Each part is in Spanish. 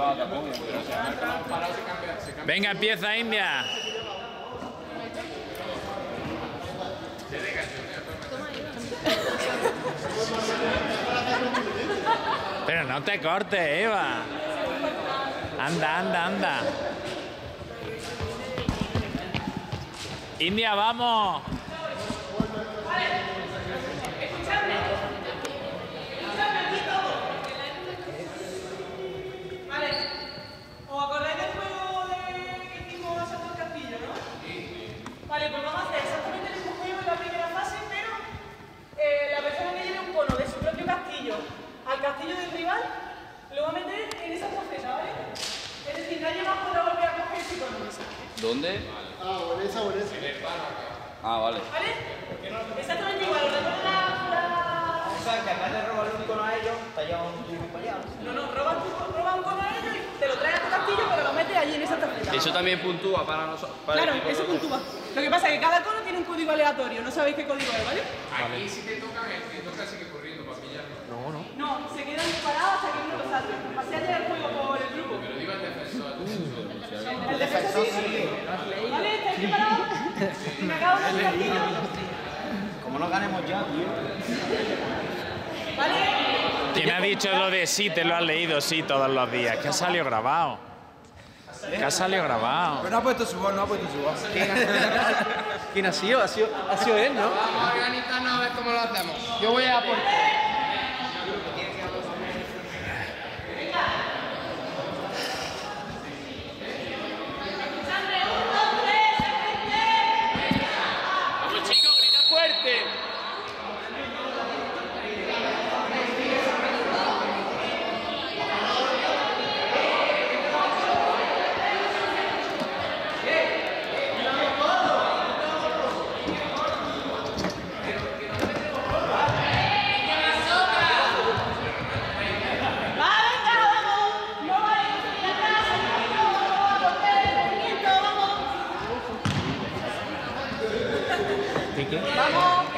Venga, empieza India. Pero no te cortes, Eva. Anda, anda, anda. India, vamos. ¿Os acordáis del juego que hicimos asalto al castillo, no? Sí. Vale, pues vamos a hacer exactamente el mismo juego en la primera fase, pero la persona que lleve un cono de su propio castillo al castillo del rival lo va a meter en esa faceta, ¿vale? Es decir, nadie más podrá volver a coger ese cono. ¿Dónde? Ah, o en esa o en esa. Ah, vale. ¿Vale? Exactamente igual, lo de O sea, que además de robarle un icono a ellos, te llevan un tubo para allá. No, roba un cono a ellos y te lo traes a tu castillo, pero lo metes allí en esa tarjeta. Eso también puntúa para nosotros. Claro, eso puntúa. Lo que pasa es que cada cono tiene un código aleatorio, no sabéis qué código es, ¿vale? Aquí si te tocan, el que toca sigue corriendo para pillarlo. No, se quedan parados hasta que uno lo salte. Pasea ya el juego por el grupo. Pero digo el defensor. El defensor sí. ¿Vale? ¿Estáis preparados? Me acabo de castillo. Como no ganemos ya, tío. ¿Vale? ¿Quién ha dicho lo de sí? Te lo has leído, sí, todos los días. Que ha salido grabado. Que ha salido grabado. Pero no ha puesto su voz, no ha puesto su voz. ¿Quién ha sido? Ha sido él, ¿no? Vamos a organizarnos a ver cómo lo hacemos. Yo voy a aportar. Vamos chicos, grita fuerte. ¡Vamos!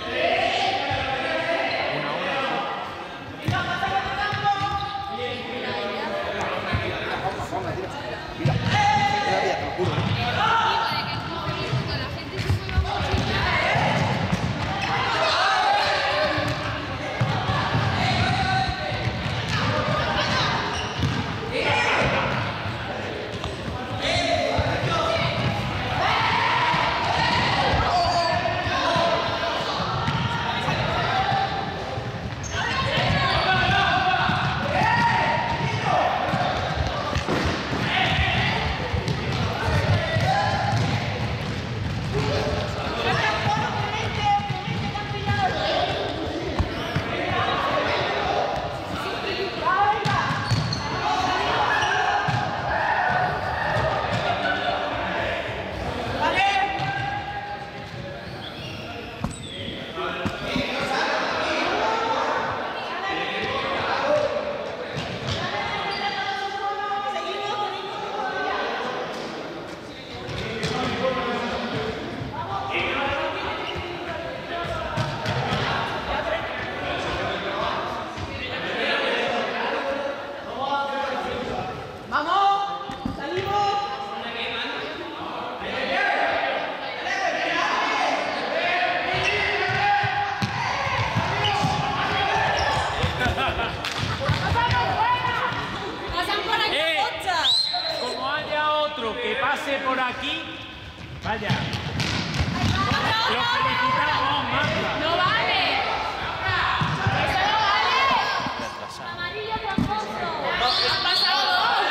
Que pase por aquí, vaya. Lo felicitamos, Marta. ¡No vale! ¡Eso no vale! ¡Amarillo tramposo! ¡Han pasado dos!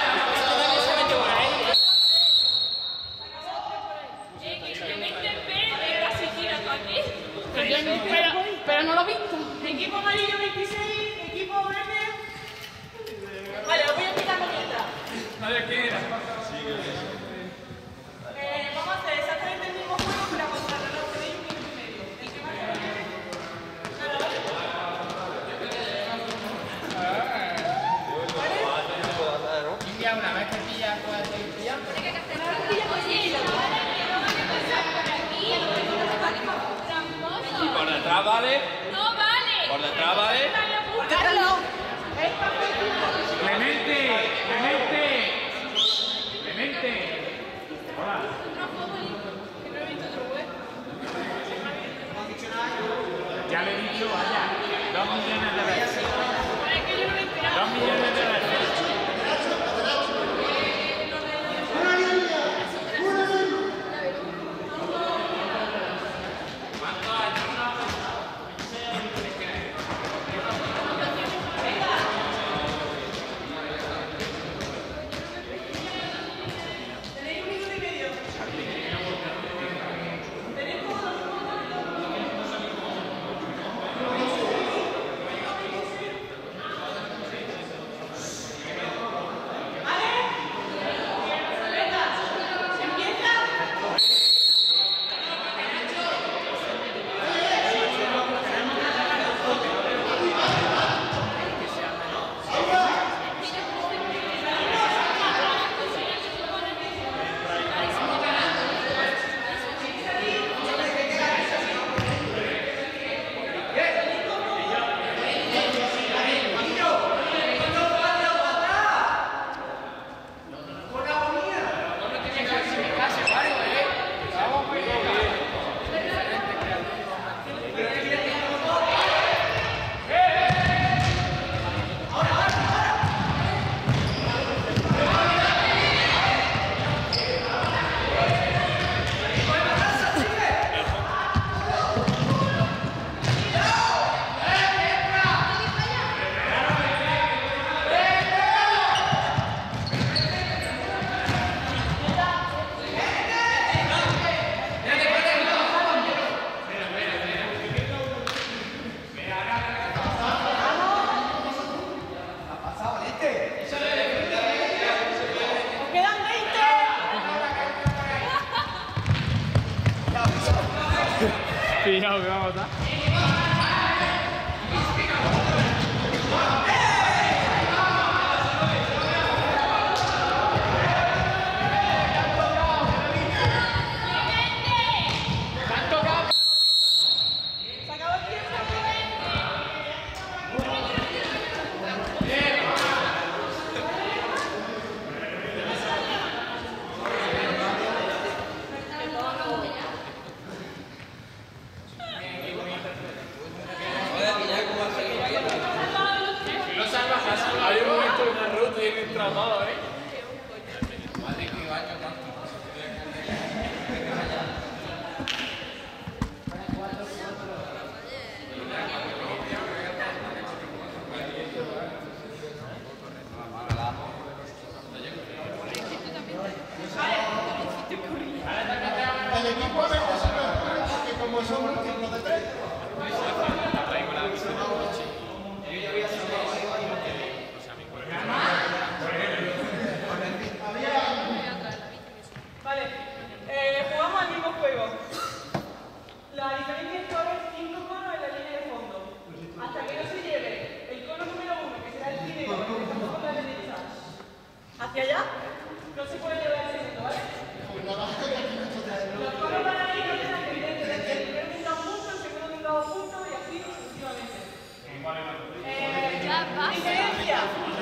Que me interpele, casi tira tú aquí. Pero no lo he visto. Equipo amarillo 26, equipo verde. Vale, os voy a explicar mientras. Nadie quiere. Vamos a hacer exactamente el mismo juego, pero contra el reloj de 1 minuto y medio. El que más Claro, ¿vale? India, una vez que pillas, pues te pillas. ¿Y por detrás vale? ¡No vale! ¿Por detrás vale? Carlos, Clemente, Clemente. pillado que vamos a botar. Se acabó el tiempo. Hay un momento de una ruta y un entramado, ¿eh? El equipo de que como son los de tres. Vale, jugamos al mismo juego. La diferencia es que ahora hay 5 conos en la línea de fondo. Hasta que no se lleve el cono número 1, que será el primero, que empezamos con la derecha, hacia allá, no se puede llevar ese segundo, ¿vale? Los conos van a ir en orden ascendente, desde el primer pintado punto, el segundo pintado punto y así sucesivamente. Diferencia.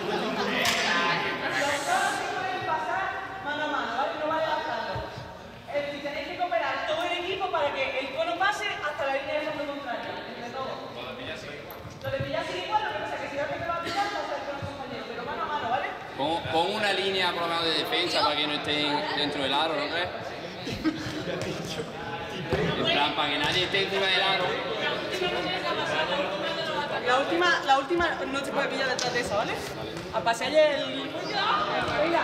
Los conos se pueden pasar mano a mano, ¿vale? No vale adaptarlo. Si tenéis que cooperar todo el equipo para que el cono pase hasta la línea de fondo contraria, entre todos. Lo de pillar sigue igual, lo que pasa es que si alguien te va a pillar, pasa el cono compañero, pero mano a mano, ¿vale? Pon una línea por lo menos de defensa para que no estén dentro del aro, ¿no crees? En plan, para que nadie esté encima del aro. La última no se puede pillar detrás de esa, ¿vale? A pasear el... Venga.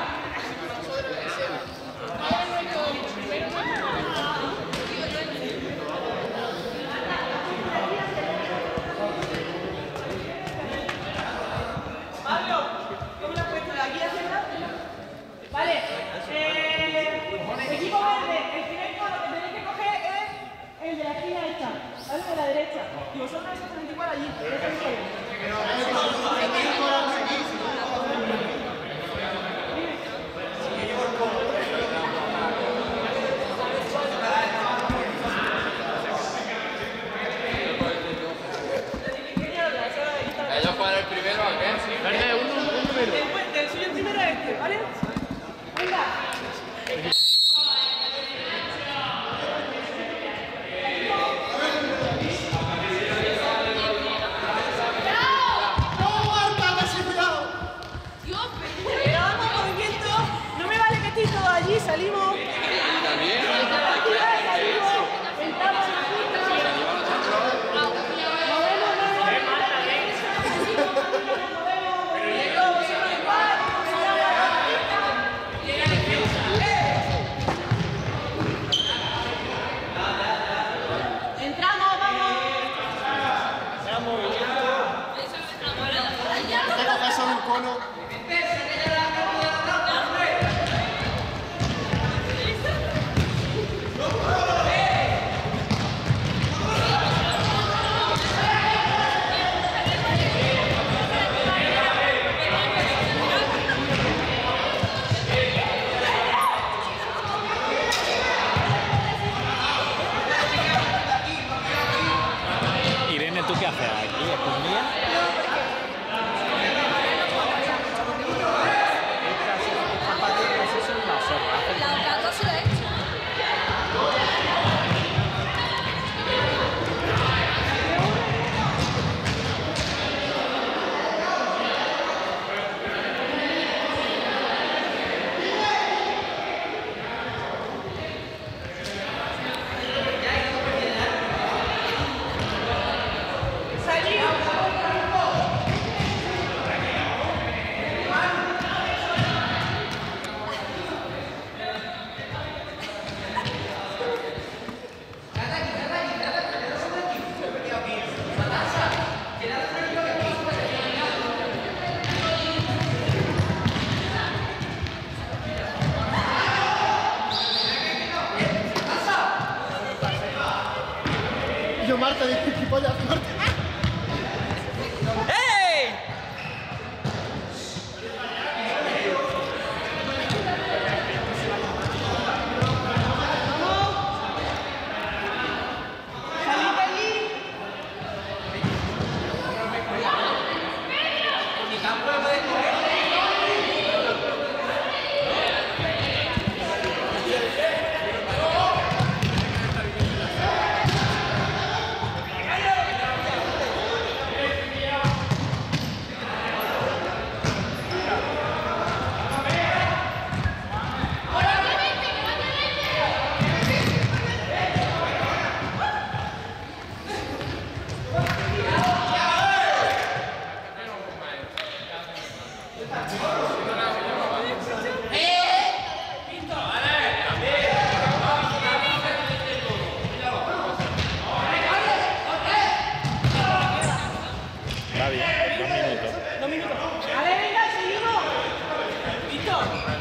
Pablo, ¿cómo lo has puesto? ¿De aquí hacia atrás? Vale. Equipo verde, el primer cono que tenéis que coger es el de la esquina esta, ¿vale? De la derecha. Y vosotros exactamente igual allí. ¿Ellos cuál es el primero o qué? Verde, un número. Del suyo primero es este, ¿vale? Venga. Grabamos movimiento. No me vale que estéis todos allí, salimos. ¿También? Salimos. Entramos en la pista. Entramos, vamos. Hay que coger solo un cono. Marte, gilipollas, Marte. ¡Ey! Gaby, 2 minutos. 2 minutos. ¡Ale, venga, seguimos! ¡Listo!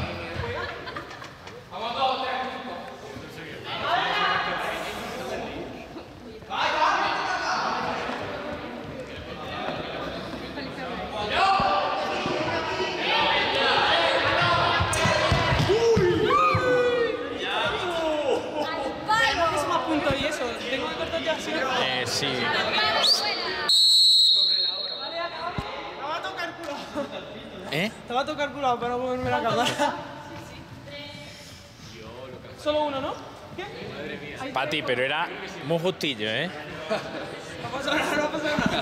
Más puntos y eso. Tengo que cortar ya, ¿sí? Sí. Vale, acabamos. Estaba todo calculado. ¿Eh? Estaba todo calculado para no comerme la cámara. Solo uno, ¿no? ¿Qué? Pati, pero era muy justillo, ¿eh? No pasa nada, no pasa nada.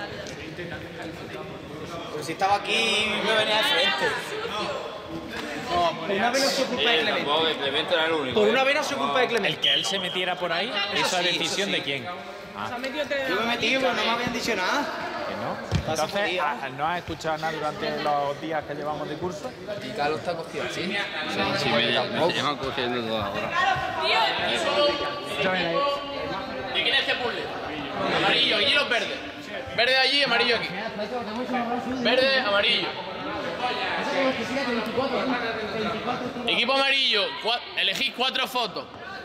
Pero si estaba aquí, me venía de frente. No, por una vez no se ocupa de Clemente. Clemente era el único. Por una vez no se ocupa de Clemente. El que él se metiera por ahí, esa sí, decisión eso sí. de quién. Se ha metido tres. Yo me metí, pero no me habían dicho nada. Que no. Entonces, ¿no has escuchado nada durante los días que llevamos de curso? Y Carlos está cogido así. Sí, me llevan cogiendo toda hora. ¿De quién es este puzzle? Amarillo, aquí los verdes. Verde allí, amarillo aquí. Verde, amarillo. Equipo amarillo, elegís 4 fotos.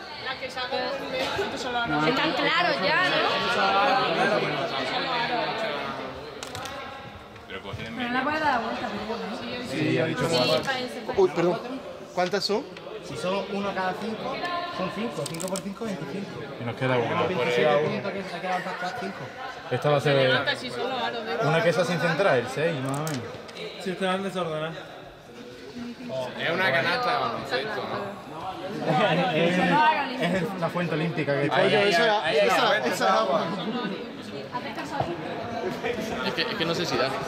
Están claros ya, ¿no? Pero no puede dar la vuelta, pero Sí, ha dicho sí, cuatro. parece. Uy, perdón. ¿Cuántas son? Si solo uno cada 5, son 5. 5 por 5, 25. Y nos queda uno. Por 27, 500 que se quedan para 5. Esta va a ser Casi solo aro de una que está sin centrar, el 6 más o menos. Si están desordenadas. Es una canasta de baloncesto, ¿no? Es la fuente olímpica que está Oye, ahí. esa es agua. Es que no sé si da.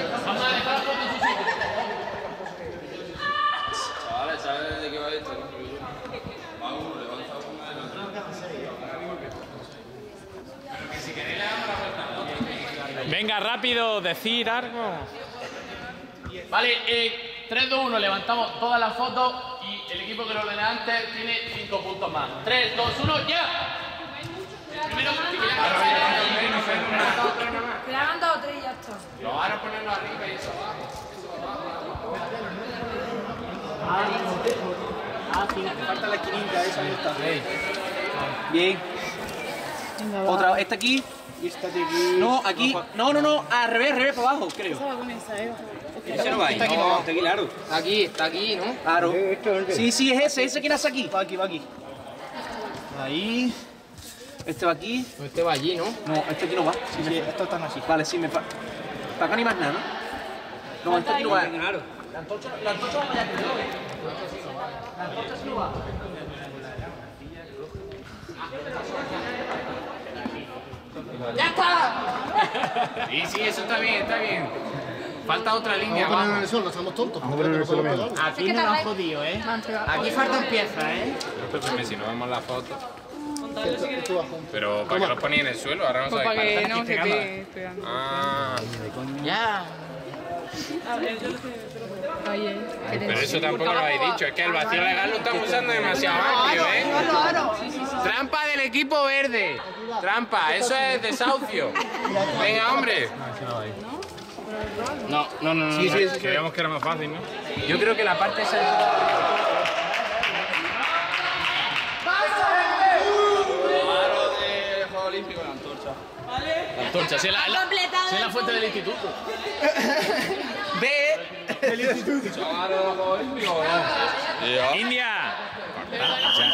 Chavales, ¿sabes de qué va esto? Venga, rápido, decir algo. Vale, 3, 2, 1, levantamos todas las fotos y el equipo que lo ordené antes tiene 5 puntos más. 3, 2, 1, ¡ya! Primero, Que le hagan 2 o 3 y ya está. los aros ponerlos arriba y eso. Falta la esquinita, esa no está. Bien. Otra, esta aquí. Y esta de aquí. No, aquí. No, al revés, para abajo, creo. Ese no va ahí. Está aquí, no, está aquí, claro. Está aquí, ¿no? Claro. Sí, es ese que nace aquí. Va aquí. Ahí. Este va aquí. Este va allí, ¿no? No, este aquí no va. Sí, estos están así. Vale, sí, para acá ni más nada, ¿no? No, este aquí no va. Claro. La antorcha va para allá, que no, La antorcha sí no va. ¡Ya está! Sí, eso está bien. Falta otra línea Vamos a ponerlo en abajo. el suelo, no estamos tontos. Aquí nos han jodido, ¿eh? Aquí faltan piezas, ¿eh? Si no vemos la foto. Tú bajo. Pero ¿para qué los ponía en el suelo? Ahora no sabéis. Para que no se pegue pegando. Ah, Ya. Oye, pero eso tampoco lo habéis dicho. Es que el vacío legal lo estamos usando demasiado amplio, ¿eh? Trampa del equipo verde. Trampa, eso es desahucio. Venga, hombre. No. Sí. Creíamos que era más fácil, ¿no? Yo creo que la parte esa... Aro de Juego Olímpico, la antorcha. antorcha. Si es la fuente del instituto. Del instituto. India. Corta, ya.